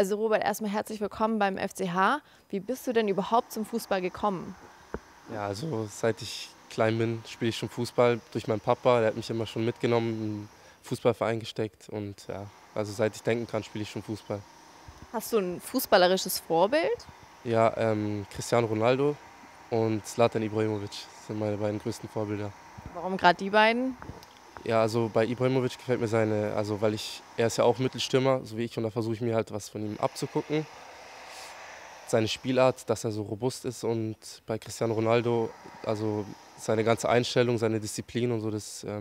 Also Robert, erstmal herzlich willkommen beim FCH. Wie bist du denn überhaupt zum Fußball gekommen? Ja, also seit ich klein bin, spiele ich schon Fußball durch meinen Papa. Der hat mich immer schon mitgenommen, im Fußballverein gesteckt und ja, also seit ich denken kann, spiele ich schon Fußball. Hast du ein fußballerisches Vorbild? Ja, Cristiano Ronaldo und Zlatan Ibrahimovic sind meine beiden größten Vorbilder. Warum gerade die beiden? Ja, also bei Ibrahimovic gefällt mir also er ist ja auch Mittelstürmer, so wie ich, und da versuche ich mir halt was von ihm abzugucken. Seine Spielart, dass er so robust ist, und bei Cristiano Ronaldo, also seine ganze Einstellung, seine Disziplin und so,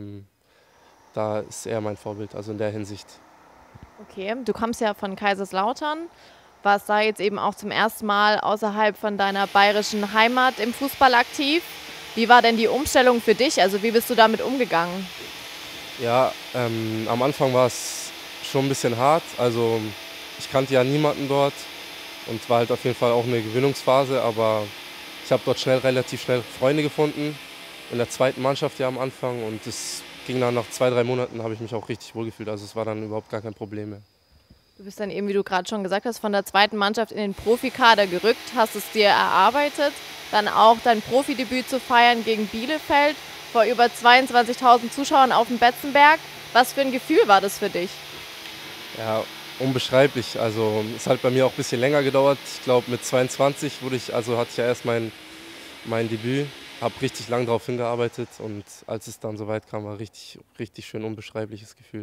da ist er mein Vorbild, also in der Hinsicht. Okay, du kommst ja von Kaiserslautern, warst da jetzt eben auch zum ersten Mal außerhalb von deiner bayerischen Heimat im Fußball aktiv. Wie war denn die Umstellung für dich? Also wie bist du damit umgegangen? Ja, am Anfang war es schon ein bisschen hart. Also ich kannte ja niemanden dort und war halt auf jeden Fall auch eine Gewöhnungsphase, aber ich habe dort relativ schnell Freunde gefunden, in der zweiten Mannschaft ja am Anfang, und es ging dann nach 2, 3 Monaten, habe ich mich auch richtig wohlgefühlt. Also es war dann überhaupt gar kein Problem mehr. Du bist dann eben, wie du gerade schon gesagt hast, von der zweiten Mannschaft in den Profikader gerückt, hast es dir erarbeitet, dann auch dein Profidebüt zu feiern gegen Bielefeld vor über 22.000 Zuschauern auf dem Betzenberg. Was für ein Gefühl war das für dich? Ja, unbeschreiblich. Also es hat bei mir auch ein bisschen länger gedauert. Ich glaube, mit 22 hatte ich ja erst mein Debüt, habe richtig lang darauf hingearbeitet, und als es dann soweit kam, war richtig, richtig schön unbeschreibliches Gefühl.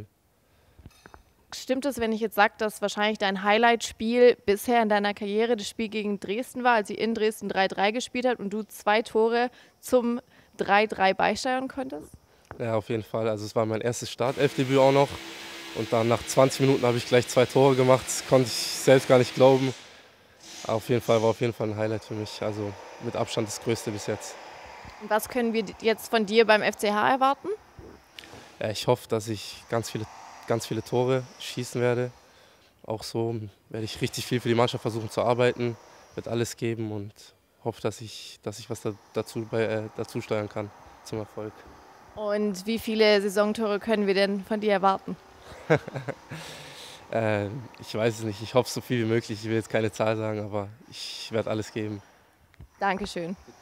Stimmt es, wenn ich jetzt sage, dass wahrscheinlich dein Highlight-Spiel bisher in deiner Karriere das Spiel gegen Dresden war, als sie in Dresden 3:3 gespielt hat und du 2 Tore zum 3:3 beisteuern konntest? Ja, auf jeden Fall. Also es war mein erstes Startelfdebüt auch noch, und dann nach 20 Minuten habe ich gleich 2 Tore gemacht. Das konnte ich selbst gar nicht glauben. Aber war auf jeden Fall ein Highlight für mich. Also mit Abstand das größte bis jetzt. Und was können wir jetzt von dir beim FCH erwarten? Ja, ich hoffe, dass ich ganz viele Tore schießen werde. Auch so werde ich richtig viel für die Mannschaft versuchen zu arbeiten, wird alles geben und hoffe, dass ich was dazu steuern kann zum Erfolg. Und wie viele Saisontore können wir denn von dir erwarten? Ich weiß es nicht, ich hoffe so viel wie möglich. Ich will jetzt keine Zahl sagen, aber ich werde alles geben. Dankeschön.